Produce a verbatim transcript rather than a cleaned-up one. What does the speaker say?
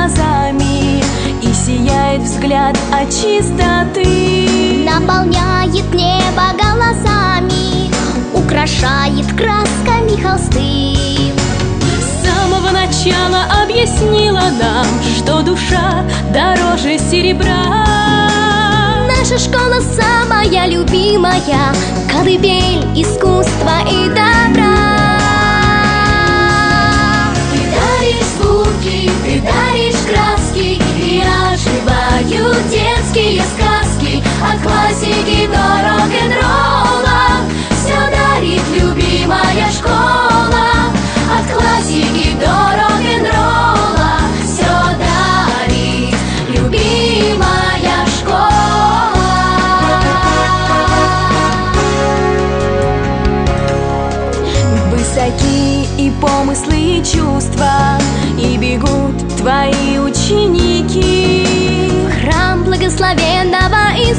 глазами, и сияет взгляд от чистоты. Наполняет небо голосами, украшает красками холсты. С самого начала объяснила нам, что душа дороже серебра. Наша школа самая любимая, колыбель искусства и добра. Ты даришь звуки, ты даришь краски, и оживают детские сказки. От классики до рок-н-ролла все дарит любимая школа. От классики до рок-н-ролла все дарит любимая школа. Высоки и помыслы, и чувства, и бегут твои ученики. Храм благословенного